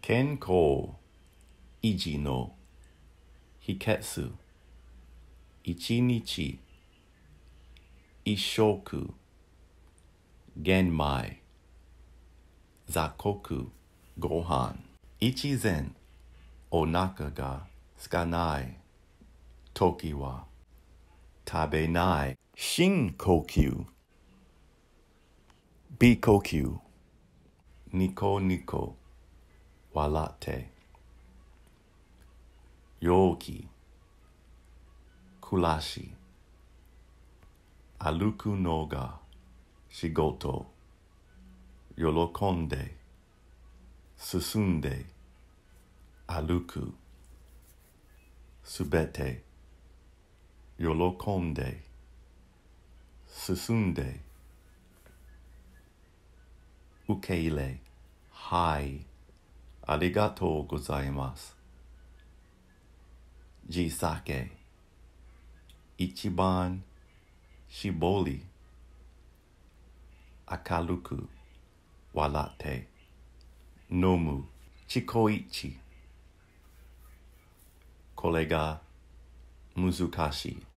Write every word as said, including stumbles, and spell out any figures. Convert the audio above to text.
健康維持の秘訣。一日一食玄米雑穀ご飯。一膳お腹が空かない時は食べない。深呼吸微呼吸。ニコニコ笑って陽気暮らし。歩くのが仕事。喜んで進んで歩く。すべて喜んで進んで受け入れ。はい、ありがとうございます。地酒一番搾り明るく笑って飲む。逐一これが難しい。